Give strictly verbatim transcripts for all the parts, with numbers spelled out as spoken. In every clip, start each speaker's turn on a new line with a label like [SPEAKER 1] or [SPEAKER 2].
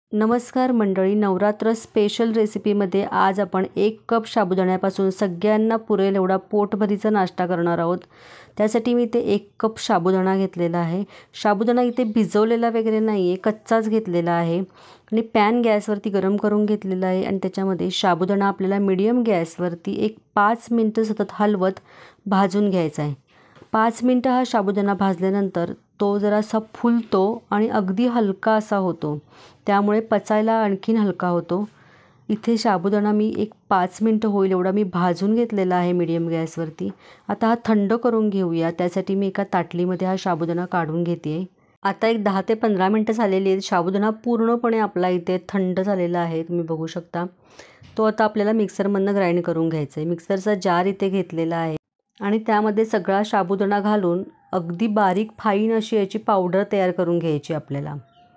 [SPEAKER 1] नमस्कार मंडळी, नवरात्र स्पेशल रेसिपीमध्ये आज आपण एक कप साबुदाण्यापासून सगळ्यांना पुरेल एवढा पोटभरीचा नाश्ता करणार आहोत। त्यासाठी मी इथे एक कप साबुदाणा घेतलेला आहे। साबुदाणा इथे भिजवलेला वगैरे नाही आहे, कच्चाच घेतलेला आहे आणि पॅन गॅसवरती गरम करून घेतलेला आहे आणि त्याच्यामध्ये साबुदाणा आपल्याला मीडियम गॅसवरती एक पाच मिनिटं सतत हलवत भाजून घ्यायचा आहे। पाच मिनिटं हा साबुदाणा भाजल्यानंतर तो जरासा फुलतो आणि अगदी हलका असा होतो, त्यामुळे पचायला आणखीन हलका होतो। इथे साबुदाणा मी एक पाच मिनिटं होईल एवढा मी भाजून घेतलेला आहे मीडियम गॅसवरती। आता हा थंड करून घेऊया, त्यासाठी मी एका ताटलीमध्ये हा साबुदाणा काढून घेते। आता एक दहा ते पंधरा मिनिटं झालेली आहेत। साबुदाणा पूर्णपणे आपला इथे थंड झालेला आहे, तुम्ही बघू शकता। तो आता आपल्याला मिक्सरमधनं ग्राइंड करून घ्यायचा आहे। मिक्सरचा जार इथे घेतलेला आहे आणि त्यामध्ये सगळा साबुदाणा घालून अगदी बारीक फाईन अशी याची पावडर तयार करून घ्यायची आपल्याला।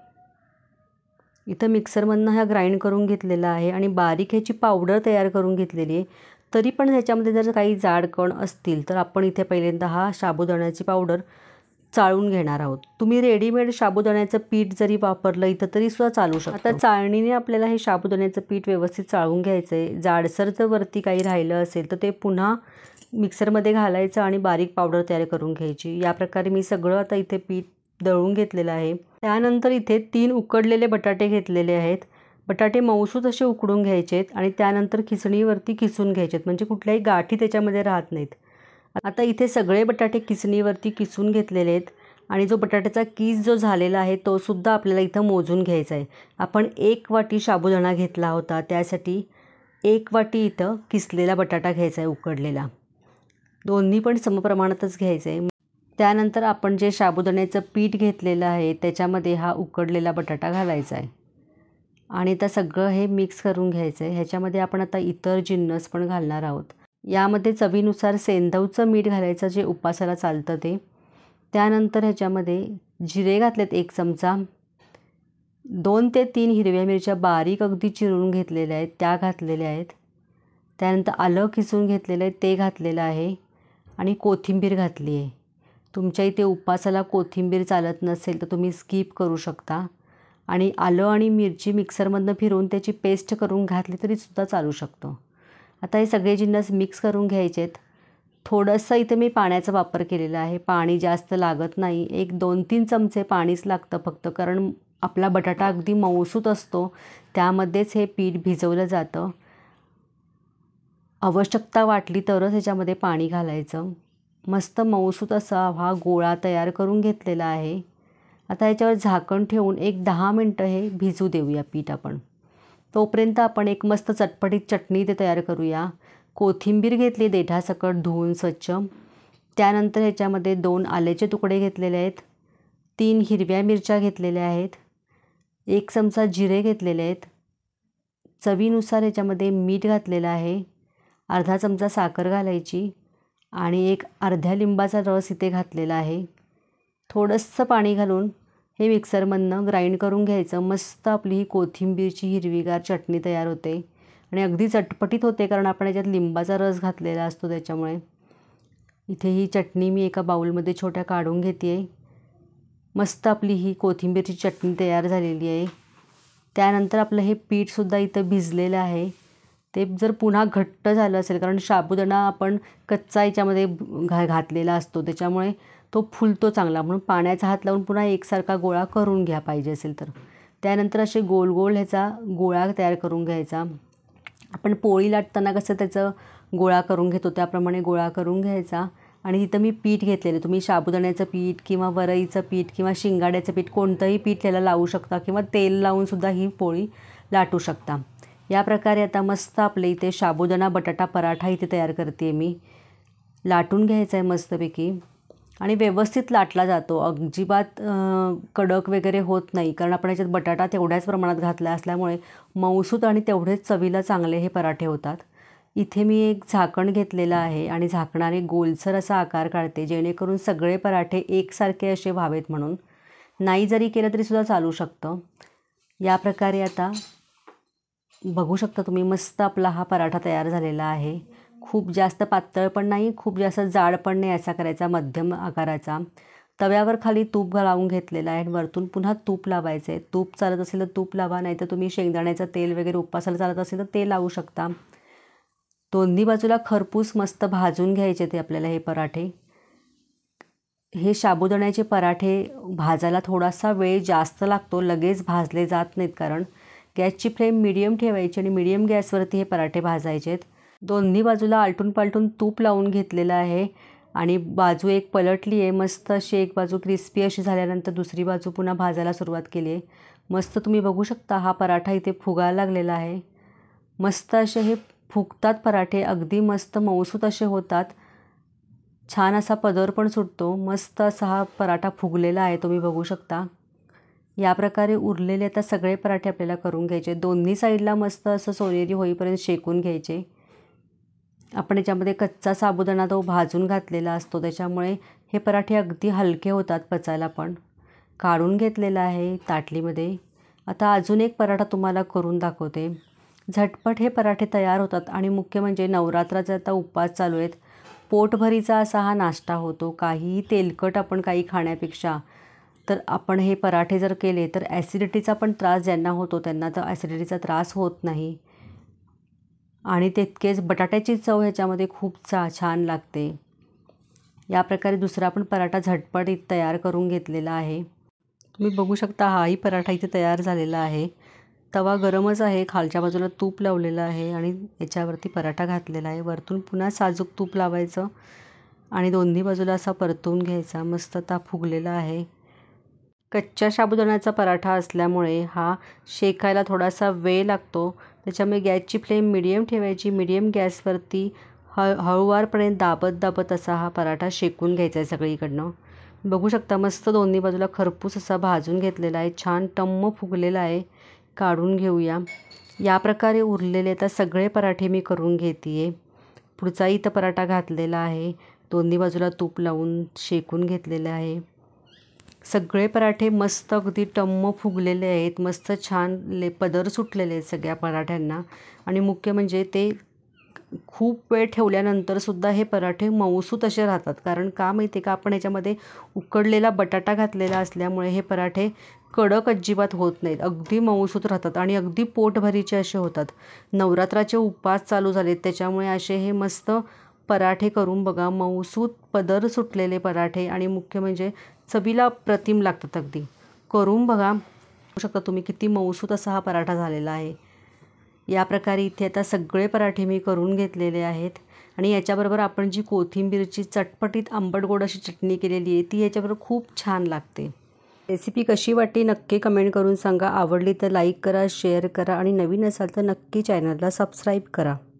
[SPEAKER 1] इथं मिक्सरमधनं हा ग्राइंड करून घेतलेला आहे आणि बारीक ह्याची पावडर तयार करून घेतलेली आहे। तरी पण ह्याच्यामध्ये जर काही जाड कण असतील तर आपण इथे पहिल्यांदा हा साबुदाण्याची पावडर चाळून घेणार आहोत। तुम्ही रेडीमेड साबुदाण्याचं पीठ जरी वापरलं इथं तरी सुद्धा चालू शकतं। आता चाळणीने आपल्याला हे साबुदाण्याचं पीठ व्यवस्थित चाळून घ्यायचं आहे। जाडसर जर वरती काही राहिलं असेल तर ते पुन्हा मिक्सरमध्ये घालायचं आणि बारीक पावडर तयार करून घ्यायची। या प्रकारे मी सगळं आता इथे पीठ दळून घेतलेलं आहे। त्यानंतर इथे तीन उकडलेले बटाटे घेतलेले आहेत। बटाटे मऊसूत असे उकडून घ्यायचे आहेत आणि त्यानंतर खिसणीवरती किसून घ्यायचे आहेत, म्हणजे कुठल्याही गाठी त्याच्यामध्ये राहत नाहीत। आता इथे सगळे बटाटे किसणीवरती किसून घेतलेले आहेत आणि जो बटाट्याचा कीस जो झालेला आहे तो सुद्धा आपल्याला इथं मोजून घ्यायचा आहे। आपण एक वाटी साबुदाणा घेतला होता, त्यासाठी एक वाटी इथं किसलेला बटाटा घ्यायचा आहे उकडलेला। दोन्ही पण समप्रमाणातच घ्यायचं आहे। त्यानंतर आपण जे साबुदाण्याचं पीठ घेतलेलं आहे त्याच्यामध्ये हा उकडलेला बटाटा घालायचा आहे आणि आता सगळं हे मिक्स करून घ्यायचं आहे। ह्याच्यामध्ये आपण आता इतर जिन्नस पण घालणार आहोत। यामध्ये चवीनुसार सेंधवचं मीठ घालायचं, जे उपासाला चालतं ते। त्यानंतर ह्याच्यामध्ये जिरे घातलेत एक चमचा, दोन ते तीन हिरव्या मिरच्या बारीक अगदी चिरून घेतलेल्या आहेत त्या घातलेल्या आहेत। त्यानंतर आलं किसून घेतलेलं आहे ते घातलेलं आहे आणि कोथिंबीर घातली आहे। तुमच्या इथे उपासाला कोथिंबीर चालत नसेल तर तुम्ही स्किप करू शकता आणि आलं आणि मिरची मिक्सरमधनं फिरवून त्याची पेस्ट करून घातली तरी सुद्धा चालू शकतो। आता हे सगळे जिन्नस मिक्स करून घ्यायचे आहेत। थोडंसं इथे मी पाण्याचा वापर केलेला आहे, पाणी जास्त लागत नाही, एक दोन तीन चमचे पाणीच लागतं फक्त, कारण आपला बटाटा अगदी मऊसूत असतो, त्यामध्येच हे पीठ भिजवलं जातं। आवश्यकता वाटली तरच ह्याच्यामध्ये पाणी घालायचं। मस्त मऊसूत असा हा गोळा तयार करून घेतलेला आहे। आता ह्याच्यावर झाकण ठेवून एक दहा मिनटं हे भिजू देऊया पीठ आपण। तोपर्यंत आपण एक मस्त चटपटीत चटणी ते तयार करूया। कोथिंबीर घेतली देठासकट धुवून स्वच्छ। त्यानंतर ह्याच्यामध्ये दोन आल्याचे तुकडे घेतलेले आहेत, तीन हिरव्या मिरच्या घेतलेल्या आहेत, एक चमचा जिरे घेतलेले आहेत, चवीनुसार ह्याच्यामध्ये मीठ घातलेलं आहे, अर्धा चमचा साखर घालायची आणि एक अर्ध्या लिंबाचा रस इथे घातलेला आहे। थोडंसं पाणी घालून हे मिक्सरमधनं ग्राइंड करून घ्यायचं। मस्त आपली ही कोथिंबीरची हिरवीगार चटणी तयार होते आणि अगदी चटपटीत होते, कारण आपण याच्यात लिंबाचा रस घातलेला असतो त्याच्यामुळे। इथे ही चटणी मी एका बाउलमध्ये छोट्या काढून घेते आहे। मस्त आपली ही कोथिंबीरची चटणी तयार झालेली आहे। त्यानंतर आपलं हे पीठसुद्धा इथं भिजलेलं आहे। ते जर पुन्हा घट्ट झालं असेल, कारण साबुदाणा आपण कच्चा याच्यामध्ये घा घातलेला असतो त्याच्यामुळे तो फुलतो चांगला, म्हणून पाण्याचा हात लावून पुन्हा एकसारखा गोळा करून घ्या पाहिजे असेल तर। त्यानंतर असे गोल गोल ह्याचा गोळा तयार करून घ्यायचा। आपण पोळी लाटताना कसं त्याचं गोळा करून घेतो त्याप्रमाणे गोळा करून घ्यायचा आणि इथं मी पीठ घेतलेलं, तुम्ही साबुदाण्याचं पीठ किंवा वरईचं पीठ किंवा शिंगाड्याचं पीठ कोणतंही पीठ याला लावू शकता किंवा तेल लावूनसुद्धा ही पोळी लाटू शकता। या प्रकारे आता मस्त आपले इथे साबुदाणा बटाटा पराठा इथे तयार करते मी। लाटून घ्यायचा आहे मस्तपैकी आणि व्यवस्थित लाटला जातो, अजिबात कडक वगैरे होत नाही, कारण आपण याच्यात बटाटा तेवढ्याच प्रमाणात घातला असल्यामुळे मऊसूत आणि तेवढेच चवीला चांगले हे पराठे होतात। इथे मी एक झाकण घेतलेलं आहे आणि झाकणाने गोलसर असा आकार काढते, जेणेकरून सगळे पराठे एकसारखे असे व्हावेत म्हणून। नाही जरी केलं तरीसुद्धा चालू शकतं। या प्रकारे आता बघू शकता तुम्ही, मस्त आपला हा पराठा तयार झालेला आहे। खूप जास्त पातळ पण नाही, खूप जास्त जाड पण नाही असा करायचा, मध्यम आकाराचा। तव्यावर खाली तूप लावून घेतलेलं आहे आणि वरतून पुन्हा तूप लावायचं आहे. तूप चालत असेल तर तूप लावा, नाही तर तुम्ही शेंगदाण्याचं तेल वगैरे उपवासाला चालत असेल तर ते लावू शकता. दोन्ही बाजूला खरपूस मस्त भाजून घ्यायचे ते आपल्याला हे पराठे. हे साबुदाण्याचे पराठे भाजायला थोडासा वेळ जास्त लागतो, लगेच भाजले जात नाहीत. कारण गॅसची फ्लेम मीडियम ठेवायची आणि मीडियम गॅसवरती हे पराठे भाजायचे आहेत. दोन्ही बाजूला आलटून पालटून तूप लावून घेतलेलं आहे आणि बाजू एक पलटली आहे. मस्त अशी एक बाजू क्रिस्पी अशी झाल्यानंतर दुसरी बाजू पुन्हा भाजायला सुरुवात केली आहे. मस्त तुम्ही बघू शकता हा पराठा इथे फुगायला लागलेला आहे. मस्त असे हे फुगतात पराठे, अगदी मस्त मऊसूत असे होतात. छान असा पदर पण सुटतो. मस्त असा हा पराठा फुगलेला आहे, तुम्ही बघू शकता. या प्रकारे उरलेले आता सगळे पराठे आपल्याला करून घ्यायचे. दोन्ही साईडला मस्त असं सोनेरी होईपर्यंत शेकून घ्यायचे. आपण याच्यामध्ये कच्चा साबुदाणा तो भाजून घातलेला असतो, त्याच्यामुळे हे पराठे अगदी हलके होतात पचायला पण. काढून घेतलेला आहे ताटलीमध्ये. आता अजून एक पराठा तुम्हाला करून दाखवते. झटपट हे पराठे तयार होतात आणि मुख्य म्हणजे नवरात्राचे आता उपवास चालू आहेत, पोटभरीचा असा हा नाश्ता होतो. काहीही तेलकट आपण काही खाण्यापेक्षा तर आपण हे पराठे जर केले तर ॲसिडिटीचा पण त्रास ज्यांना होतो त्यांना तर ॲसिडिटीचा त्रास होत नाही. आणि तितकेच बटाट्याची चव ह्याच्यामध्ये खूप चा छान लागते. या प्रकारे दुसरा पण पराठा झटपट इथे तयार करून घेतलेला आहे. तुम्ही बघू शकता हाही पराठा इथे तयार झालेला आहे. तवा गरमच आहे, खालच्या बाजूला तूप लावलेलं आहे आणि याच्यावरती पराठा घातलेला आहे. वरतून पुन्हा साजूक तूप लावायचं आणि दोन्ही बाजूला असा परतवून घ्यायचा. मस्त आता फुगलेला आहे. कच्च्या साबुदाण्याचा पराठा असल्यामुळे हा शेकायला थोडासा वेळ लागतो, त्याच्यामुळे गॅसची फ्लेम मीडियम ठेवायची. मीडियम गॅसवरती ह हळूवारपणे दाबत दाबत असा हा पराठा शेकून घ्यायचा आहे सगळीकडनं. बघू शकता मस्त दोन्ही बाजूला खरपूस असा भाजून घेतलेला आहे. छान टम्म फुगलेला आहे. काढून घेऊया. या प्रकारे उरलेले आता सगळे पराठे मी करून घेते आहे. पुढचा इथं पराठा घातलेला आहे, दोन्ही बाजूला तूप लावून शेकून घेतलेले आहे. सगळे पराठे मस्त अगदी टम्म फुगलेले आहेत. मस्त छान ले पदर सुटलेले आहेत सगळ्या पराठ्यांना. आणि मुख्य म्हणजे ते खूप वेळ ठेवल्यानंतरसुद्धा हे पराठे मऊसूत असे राहतात. कारण का माहिती आहे का, आपण याच्यामध्ये उकडलेला बटाटा घातलेला असल्यामुळे हे पराठे कडक अजिबात होत नाहीत, अगदी मऊसूत राहतात आणि अगदी पोटभरीचे असे होतात. नवरात्राचे उपवास चालू झालेत त्याच्यामुळे असे हे मस्त पराठे करून बघा. मऊसूत पदर सुटलेले पराठे आणि मुख्य म्हणजे चवीला अप्रतिम लागतात अगदी. करून बघा. बघू शकता तुम्ही किती मऊसूत असा हा पराठा झालेला आहे. या प्रकारे इथे आता सगळे पराठे मी करून घेतलेले आहेत आणि याच्याबरोबर आपण जी कोथिंबीरची चटपटीत आंबट गोड अशी चटणी केलेली आहे ती याच्याबरोबर खूप छान लागते. रेसिपी कशी वाटली नक्की कमेंट करून सांगा. आवडली तर लाईक करा, शेअर करा आणि नवीन असाल तर नक्की चॅनलला सबस्क्राईब करा.